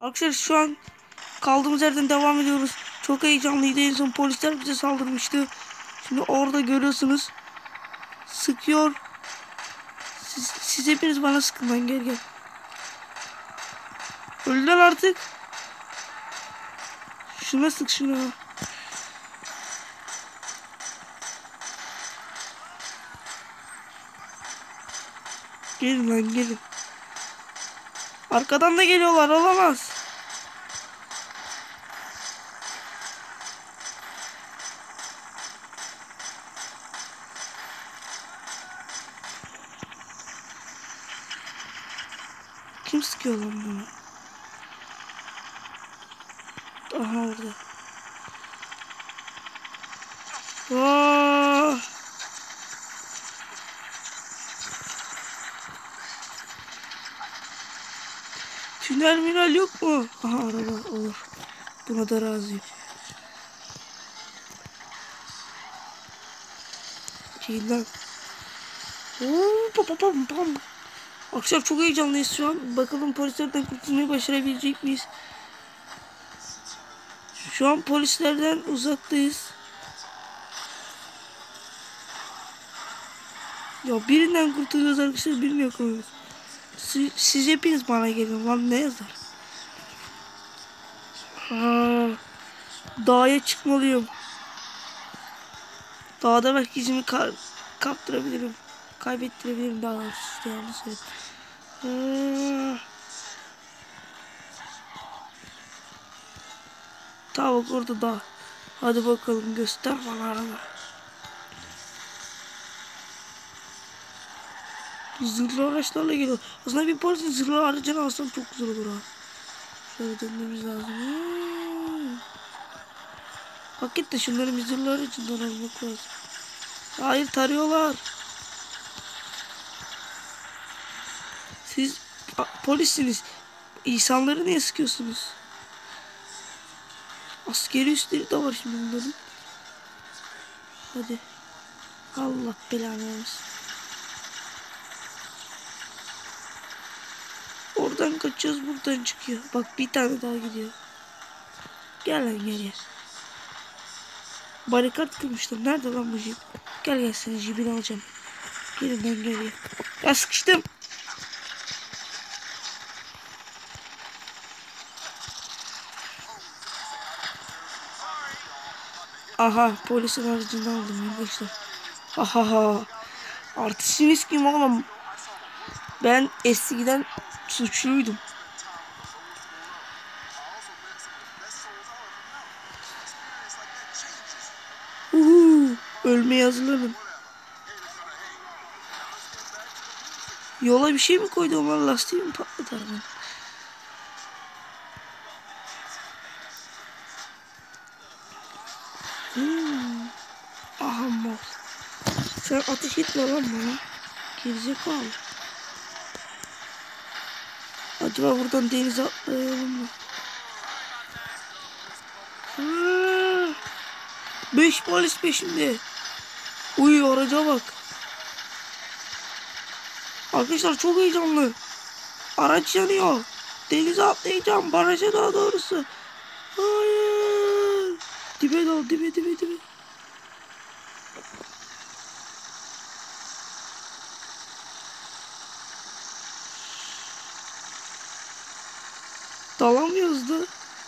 Arkadaşlar şu an kaldığımız yerden devam ediyoruz. Çok heyecanlıydı. En son polisler bize saldırmıştı. Şimdi orada görüyorsunuz. Sıkıyor. Siz hepiniz bana sıkın lan, gel. Öldüler artık. Şuna sık şuna. Gelin lan gelin. Arkadan da geliyorlar, olamaz. Kim sıkıyor lan bunu? Aha orada. Aa! Tünel minel yok mu? Aha araba olur. Buna da razıyım. Şeyden. Pam. Arkadaşlar çok heyecanlıyız şu an. Bakalım polislerden kurtulmayı başarabilecek miyiz? Şu an polislerden uzaktayız. Ya birinden kurtuluyoruz arkadaşlar, birini yakalıyoruz. Siz hepiniz bana gelin lan, ne yazar? Dağa çıkmalıyım. Dağda belki izimi kaptırabilirim. Kaybettirebilirim daha doğrusu, işte yanlış söyledim. Tamam bak orada dağ. Hadi bakalım, göster bana araba. Zırhlı araçlarla geliyor. Aslında bir polisin zırhlı aracını alsam çok güzel olur ha. Şöyle dönmemiz lazım. Hakikaten şunları bir zırhlı aracından almak lazım. Hayır, tarıyorlar. Siz polissiniz. İnsanları niye sıkıyorsunuz? Askeri üstleri de var şimdi bunların. Hadi. Allah belanı versin. Oradan kaçacağız, buradan çıkıyor. Bak bir tane daha gidiyor. Gel lan gel. Barikat kırmışlar. Nerede lan bu jip? Gel seni jipini alacağım. Gelin ben geliyor. Ya sıkıştım. Aha, polisin aracından aldım arkadaşlar. Aha. Artistiniz kim oğlum? Ben eskiden suçluydum. Ölmeye hazırlanın. Yola bir şey mi koydu, onlar lastiği mi patlatar mı? Aha mal. Sen ateş etme lan bana. Gerizekalı. Acaba buradan denize atlayalım mı? 5 polis peşimde. Uy, araca bak. Arkadaşlar çok heyecanlı. Araç yanıyor. Denize atlayacağım. Baraja daha doğrusu. Hayır. Dibe dal, dibe. Dalamıyoruz da.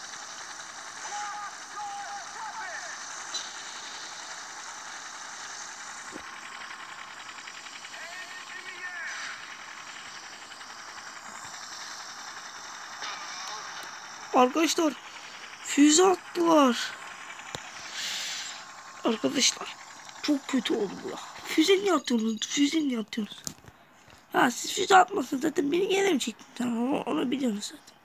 Arkadaşlar füze attılar. Arkadaşlar çok kötü oldu bu ya. Füze niye atıyorsunuz? Ha, siz füze atmasın zaten beni yenemeyecektin. Tamam, onu biliyorsunuz zaten.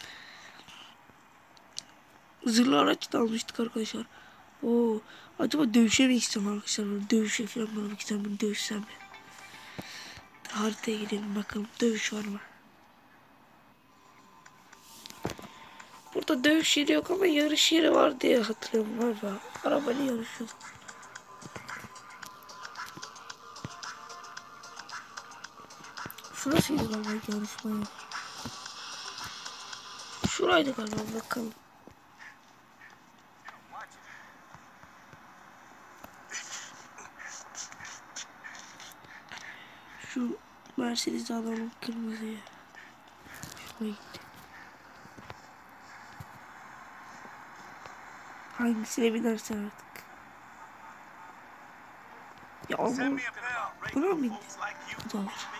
Zırhlı araç da almıştık arkadaşlar. Oo, acaba dövüşemek istiyorum arkadaşlar. Dövüşe falan bulmak istiyorum. Bunu dövüşsem mi? Haritaya gidelim bakalım, dövüş var mı? Burada dövüş yeri yok ama yarış yeri var diye hatırlıyorum galiba. Arabayla yarışıyorduk. Şurasıydı galiba yarışma yeri. Şuraydı galiba, bakalım. Şu Mercedes'i alalım, kırmızıya. Şuraya gitti. Hangisine binersen artık. Ya ama buna mı bindi? Bu da var.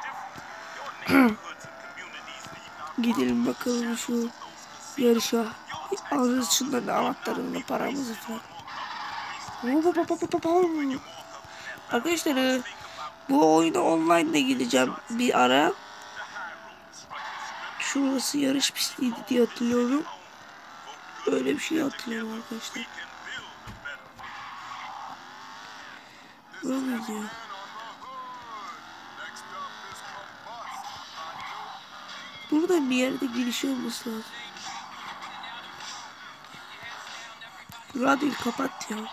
Gidelim bakalım şu yarışa. Alırız şunların anahtarını, paramızı falan. Arkadaşlar bu oyuna online'da gideceğim bir ara. Şurası yarış pistiydi diye hatırlıyorum. Öyle bir şey hatırlıyorum arkadaşlar. Bura mıydı ya? Burada bir yerde giriş olması lazım. Radyoyu kapat ya.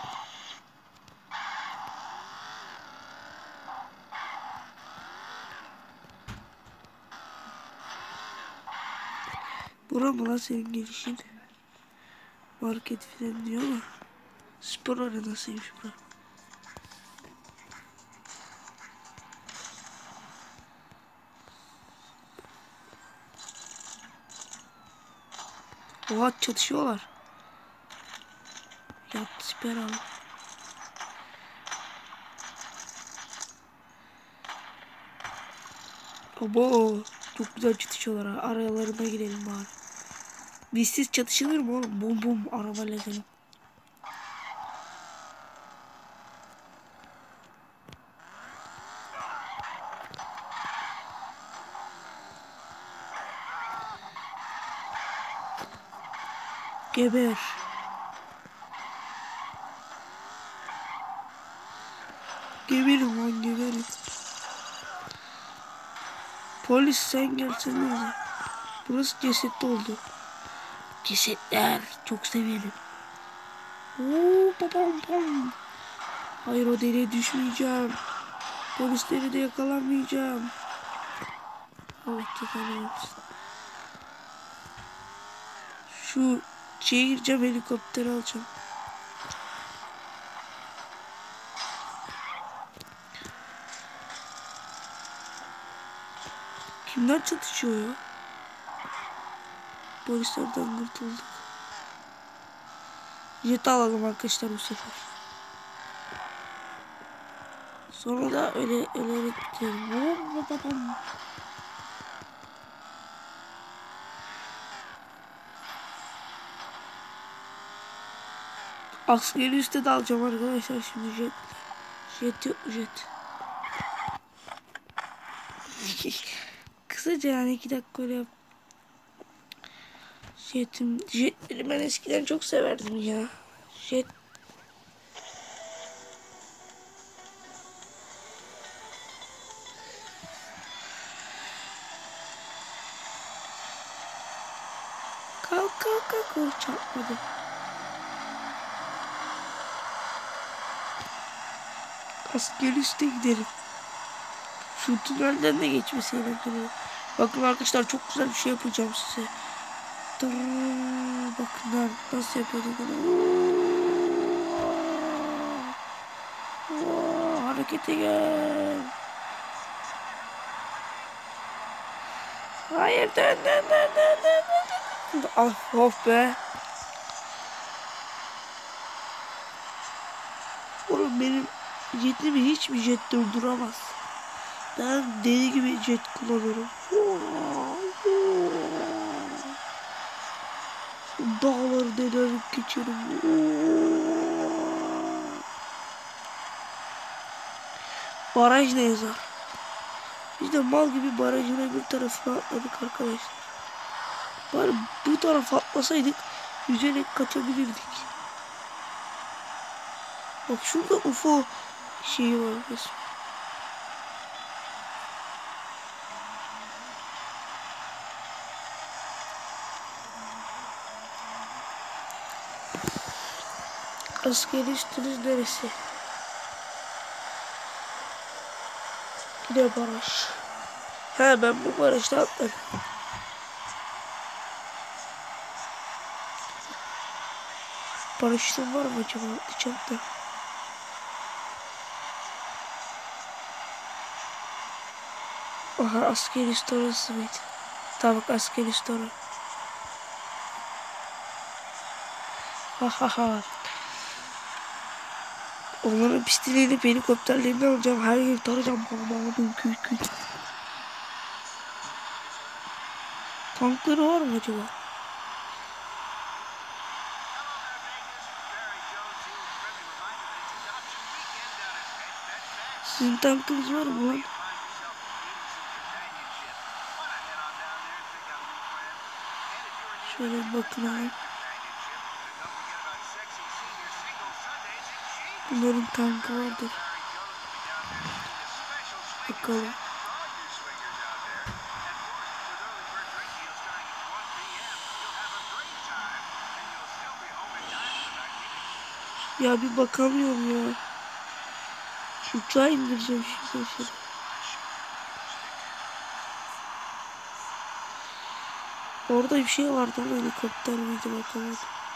Bura mı lan senin girişin? Market falan diyor ama spor arenasıymış bura. Oha, çatışıyorlar. Yat siper al. Abo, çok güzel çatışıyorlar. Aralarına girelim bari. Bizsiz çatışılır mı oğlum? Bum bum arabayla gidelim. Geber. Geberim lan, geberim. Polis sen gelsene. Burası cesetli oldu. Cesetler çok severim. Oo, babam bam. Hayır, o deliğe düşmeyeceğim. Polisleri de yakalamayacağım. Allah cezanı versin. Şu şeye gireceğim, helikopter alacağım. Kimler çatışıyor ya? Polislerden kurtulduk. Jet alalım arkadaşlar bu sefer. Sonra da öyle gidelim. Askeri üste de alacağım arkadaşlar şimdi jet. Jet yok, jet. Kısaca yani 2 dakika öyle yap. Jetleri ben eskiden çok severdim ya. Jet. Kalk. Oh, çarpmadı. Askeri üste gidelim. Şu tünelden de geçmesi gerekiyor. Bakın arkadaşlar, çok güzel bir şey yapacağım size. Bakın nasıl yapıyorduk onu. Harekete gel. Hayır, dön. Ah, of be. Oğlum benim jetimi hiçbir jet durduramaz. Ben deli gibi jet kullanıyorum. Dağları delerip geçerim. Baraj ne yazar? Biz de mal gibi barajın öbür tarafına atladık arkadaşlar. Bari bu tarafa atlasaydık yüzerek kaçabilirdik. Bak şurada UFO şeyi var resmen. Askeri üstünüz neresi? Yine baraj. He, ben bu barajda atladım. Paraşütüm var mı acaba? Uçakta. Aha, askeri storası mıydı? Tamam bak, askeri storu. Ha ha ha. Onların pistlerini, helikopterlerini alacağım. Her yeri tarayacağım. Tankları var mı acaba? Sizin tankınız var mı lan? Şöyle bir bakın abi. Bunların tankı vardır. Bakalım. Ya bir bakamıyorum ya. Uçağı indireceğim şimdi aşağı. Orada bir şey vardı ama helikopter miydi bakamadım.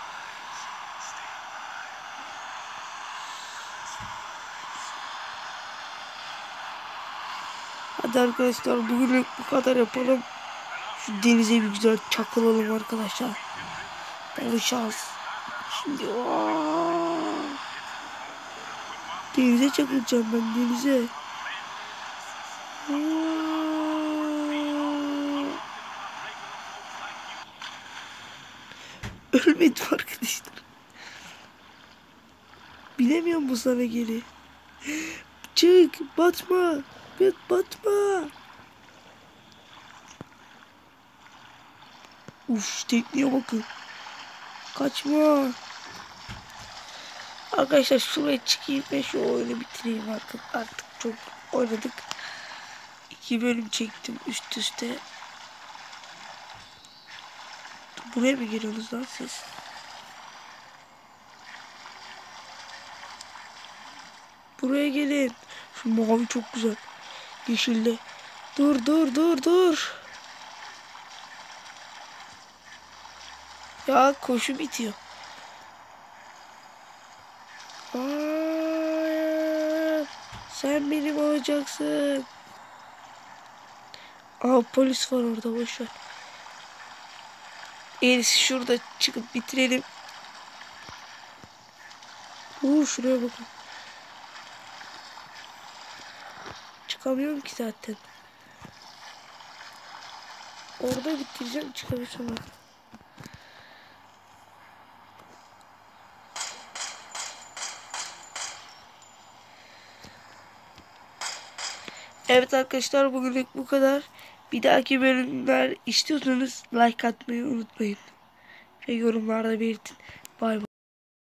Hadi arkadaşlar, bugünlük bu kadar yapalım. Şu denize bir güzel çakılalım arkadaşlar. Bol şans. Şimdi denize çakılacağım ben, denize. Ölmedim arkadaşlar. Bilemiyorum bu sana geri. Çık, batma. Batma. Uf, tekniğe bakın. Kaçma. Arkadaşlar şuraya çıkayım ve şu oyunu bitireyim artık çok oynadık. 2 bölüm çektim üst üste. Buraya mı geliyorsunuz lan siz? Buraya gelin. Şu mavi çok güzel. Yeşilli. Dur. Ya koşu bitiyor. Hayır. Sen benim olacaksın. Aa, polis var orada, boşver. En iyisi şurada çıkıp bitirelim. Şuraya bakın. Çıkamıyorum ki zaten. Orada bitireceğim, çıkabilsem. Evet arkadaşlar, bugünlük bu kadar. Bir dahaki bölümler istiyorsanız like atmayı unutmayın. Ve yorumlarda belirtin. Bay bay.